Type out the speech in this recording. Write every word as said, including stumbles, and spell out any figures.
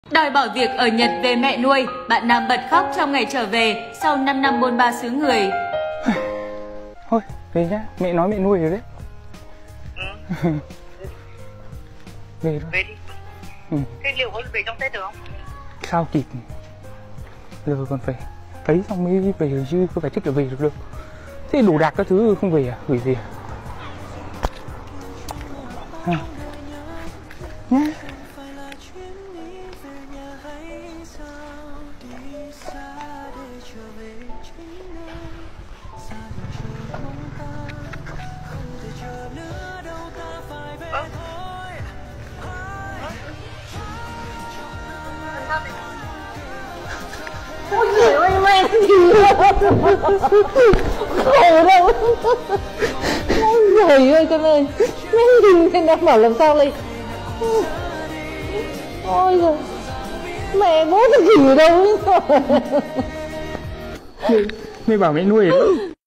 Đòi bỏ việc ở Nhật về mẹ nuôi, bạn nam bật khóc trong ngày trở về sau năm năm bôn ba xứ người. Thôi, về nhá, mẹ nói mẹ nuôi rồi đấy. Ừ. Về thôi. Về đi. Ừ. Thế liệu có về trong Tết được không? Sao kịp? Giờ còn phải thấy xong mới về rồi chứ, có phải thích là về được đâu. Thế đồ đạc các thứ không về à? Gửi về à? À. Nhá. Ôi trời ơi, mẹ gì khổ đâu. Ôi trời ơi con ơi, mẹ nhìn thế đang bảo làm sao đây. Ôi giời, mẹ bố cái gì ở đâu ấy. Mẹ bảo mẹ nuôi à?